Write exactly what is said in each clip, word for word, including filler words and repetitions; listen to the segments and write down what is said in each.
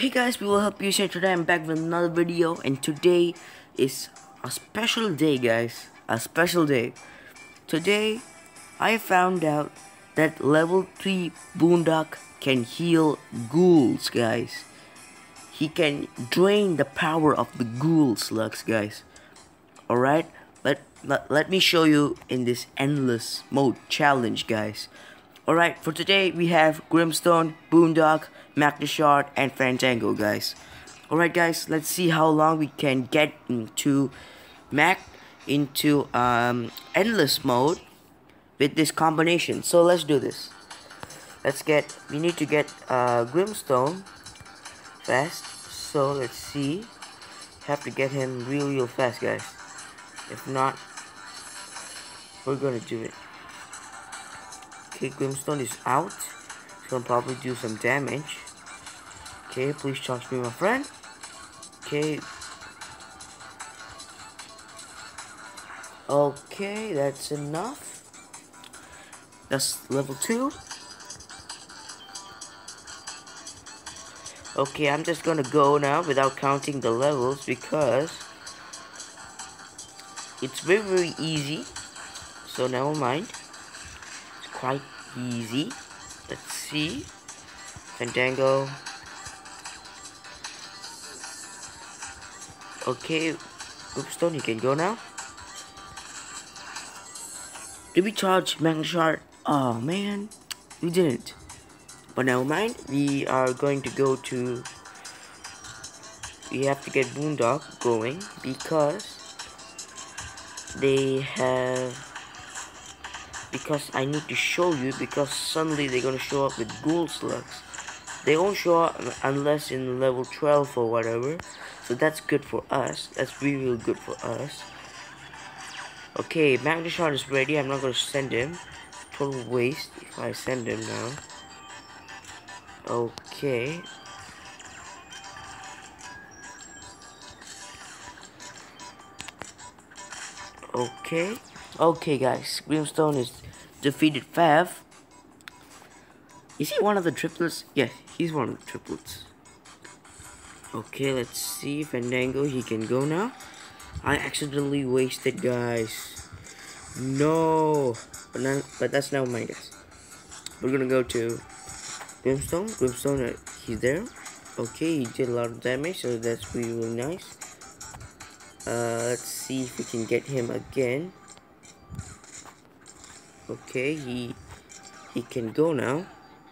Hey guys, we will help you. So today I'm back with another video, and today is a special day, guys. A special day. Today, I found out that level three Boondock can heal ghouls, guys. He can drain the power of the ghoul slugs, guys. Alright, let, let, let me show you in this endless mode challenge, guys. Alright, for today we have Grimstone, Boondock, Magnashard, and Fandango, guys. Alright guys, let's see how long we can get into Mac into um, endless mode with this combination. So let's do this. Let's get, we need to get uh, Grimstone fast. So let's see. Have to get him real real fast, guys. If not, we're gonna do it. Okay, Grimstone is out. It's gonna probably do some damage. Okay, please charge me, my friend. Okay. Okay, that's enough. That's level two. Okay, I'm just gonna go now without counting the levels because it's very very easy. So never mind. It's quite easy. Let's see. Fandango. Okay, Grimstone, you can go now. Did we charge Magnashard? Oh man, we didn't. But never mind. We are going to go to. We have to get Boondock going because they have. Because I need to show you, because suddenly they're gonna show up with ghoul slugs. They won't show up unless in level twelve or whatever. So that's good for us. That's really, really good for us. Okay, Magnashard is ready. I'm not gonna send him. Total waste if I send him now. Okay. Okay. Okay, guys. Grimstone is defeated Fav. Is he one of the triplets? Yes, he's one of the triplets. Okay, let's see. Fandango, he can go now. I accidentally wasted, guys. No. But, not, but that's never mind, guys. We're gonna go to Grimstone. Grimstone, uh, he's there. Okay, he did a lot of damage, so that's really, really nice. Uh, let's see if we can get him again. Okay, he he can go now.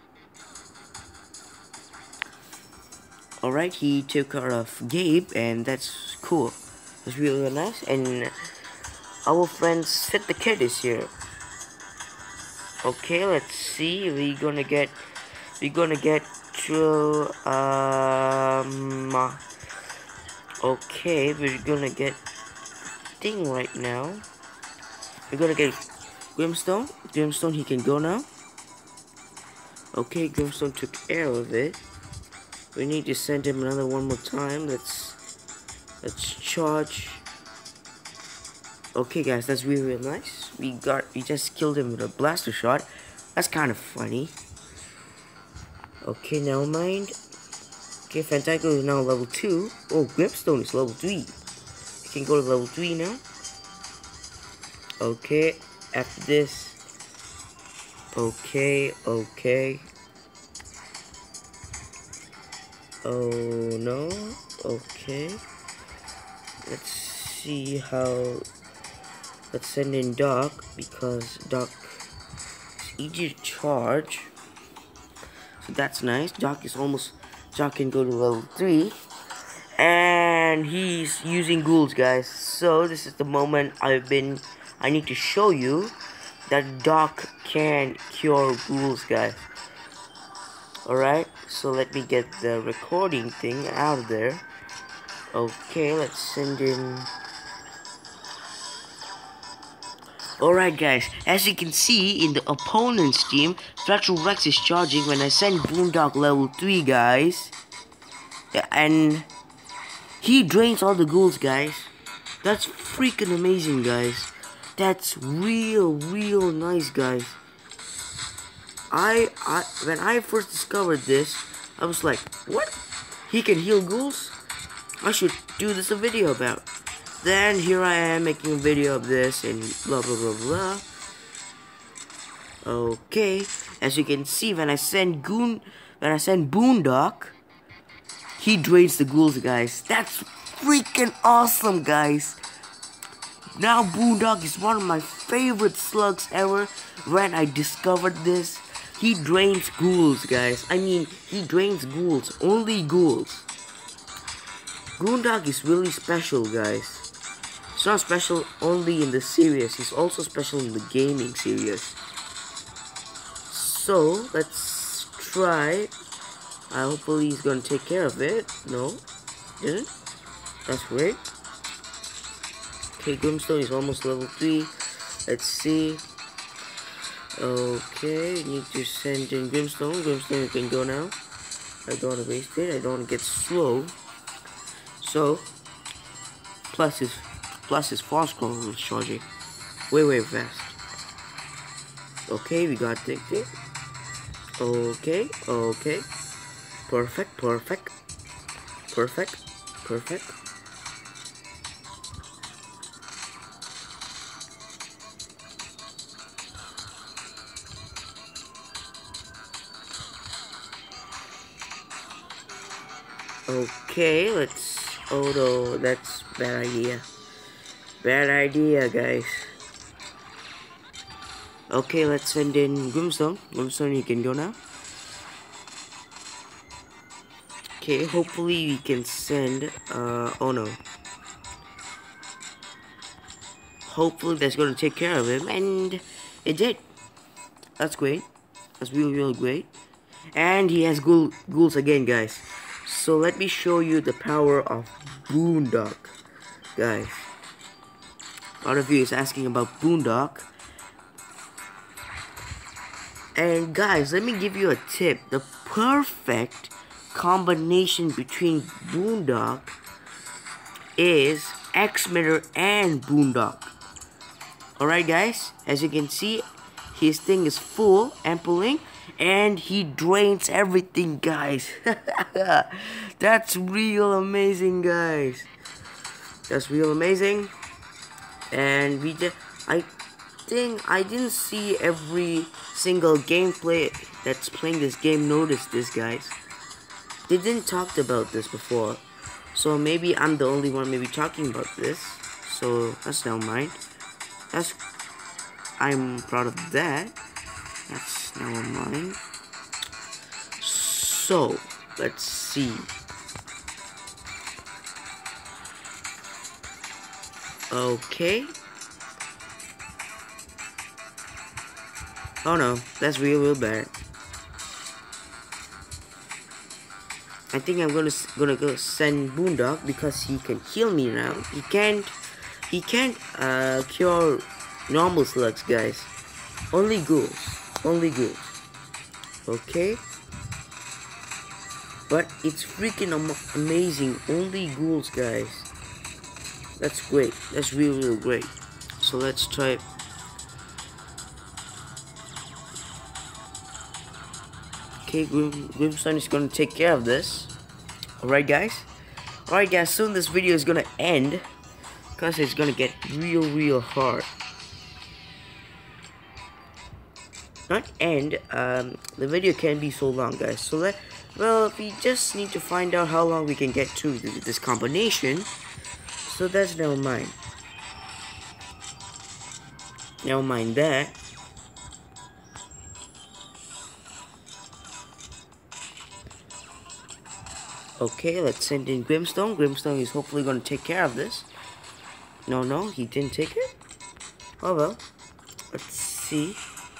Alright, he took care of Gabe, and that's cool. That's really, really nice. And our friend Sit the Kid is here. Okay, let's see. We're gonna get we're gonna get to um okay, we're gonna get thing right now. We're gonna get Grimstone. Grimstone, he can go now. Okay, Grimstone took care of it. We need to send him another one more time. Let's let's charge. Okay, guys, that's really, really nice. We got we just killed him with a blaster shot. That's kind of funny. Okay, never mind. Okay, Fandango is now level two. Oh, Grimstone is level three. We can go to level three now. Okay, after this. Okay, okay. Oh no. Okay. Let's see how. Let's send in Doc because Doc is easy to charge. So that's nice. Doc is almost. Doc can go to level three. And he's using ghouls, guys. So this is the moment I've been. I need to show you that Doc can cure ghouls, guys. Alright, so let me get the recording thing out of there. Okay, let's send in. Alright guys, as you can see in the opponent's team, Fractal Rex is charging when I send Boondock level three, guys. Yeah, and he drains all the ghouls, guys. That's freaking amazing, guys. That's real, real nice, guys. I, I, when I first discovered this, I was like, what? he can heal ghouls? I should do this a video about. Then here I am making a video of this and blah blah blah blah. Okay, as you can see, when I send Goon, when I send Boondock, he drains the ghouls, guys. That's freaking awesome, guys. Now Boondock is one of my favorite slugs ever. When I discovered this, he drains ghouls, guys. I mean, he drains ghouls, only ghouls. Boondock is really special, guys. It's not special only in the series, he's also special in the gaming series. So, let's try. Uh, hopefully he's gonna take care of it. No, didn't. That's great. Okay, Grimstone is almost level three. Let's see. Okay, need to send in Grimstone. Grimstone, you can go now. I don't want to waste it. I don't want to get slow. So, plus his plus his fast scroll is charging way way fast. Okay, we got Tick Tick. Okay, okay. Perfect, perfect, perfect, perfect. Okay, let's. Oh no, that's bad idea. Bad idea, guys. Okay, let's send in Grimstone. Grimstone, you can go now. Okay, hopefully we can send. Uh, oh no. Hopefully that's gonna take care of him, and it did. That's great. That's real, real great. And he has ghoul, ghouls again, guys. So let me show you the power of Boondock, guys. A lot of you is asking about Boondock. And guys, let me give you a tip. The perfect combination between Boondock is X-Mitter and Boondock. Alright guys, as you can see, his thing is full, ampling, and he drains everything, guys. That's real amazing, guys. That's real amazing. And we just, I think I didn't see every single gameplay that's playing this game notice this, guys. They didn't talk about this before, so maybe I'm the only one maybe talking about this. So that's never mind. That's I'm proud of that. That's never mind. So let's see. Okay. Oh no, that's real, real bad. I think I'm gonna gonna go send Boondock because he can heal me now. He can't. He can't uh, cure normal slugs, guys. Only ghouls. Only ghouls. Okay. But it's freaking am amazing. Only ghouls, guys. That's great. That's real, real great. So let's try. Okay, Grim Grimstone is gonna take care of this. Alright, guys. Alright, guys. Soon this video is gonna end because it's gonna get real, real hard. Not end. Um, the video can be so long, guys. So let. Well, we just need to find out how long we can get to th this combination. So that's never mind. Never mind that. Okay, let's send in Grimstone. Grimstone is hopefully going to take care of this. No, no, he didn't take it. Oh well. Let's see.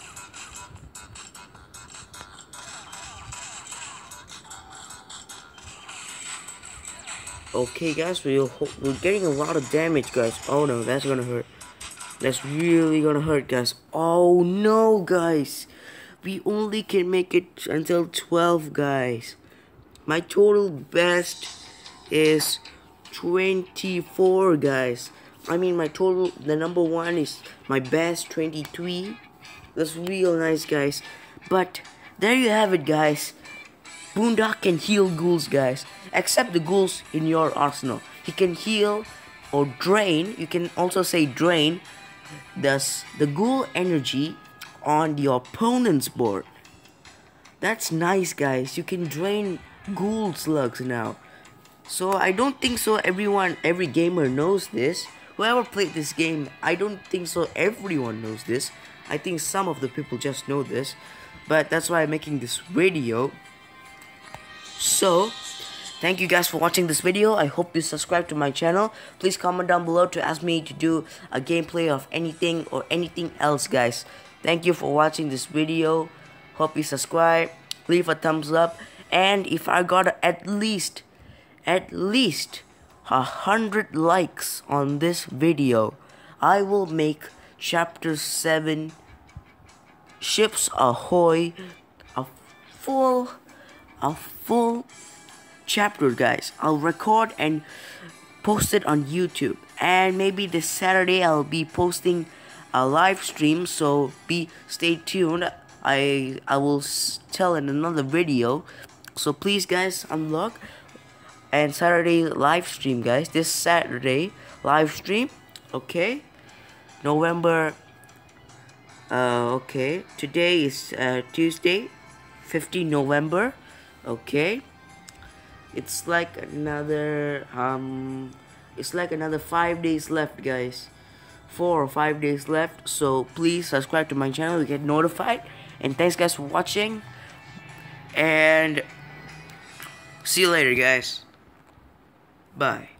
Okay, guys, we're, we're getting a lot of damage, guys. Oh no, that's gonna hurt. That's really gonna hurt, guys. Oh no, guys. We only can make it until twelve, guys. My total best is twenty-four, guys. I mean, my total, the number one is my best, twenty-three. That's real nice, guys. But there you have it, guys. Boondock can heal ghouls, guys. Except the ghouls in your arsenal. He can heal or drain. You can also say drain Thus, the ghoul energy on your opponent's board. That's nice, guys. You can drain ghoul slugs now. So I don't think so everyone, every gamer knows this. Whoever played this game, I don't think so everyone knows this. I think some of the people just know this. But that's why I'm making this video. So, thank you guys for watching this video. I hope you subscribe to my channel. Please comment down below to ask me to do a gameplay of anything or anything else, guys. Thank you for watching this video. Hope you subscribe, leave a thumbs up, and if I got at least, at least a hundred likes on this video, I will make chapter seven Ships Ahoy a full, a full chapter, guys. I'll record and post it on YouTube, and maybe this Saturday I'll be posting a live stream, so be stay tuned. I I will tell in another video, so please guys unlock and Saturday live stream, guys. This Saturday live stream, okay? November. Uh, okay. Today is uh, Tuesday, fifteenth November. Okay. It's like another um, it's like another five days left, guys. Four or five days left. So please subscribe to my channel to get notified. And thanks guys for watching. And see you later, guys. Bye.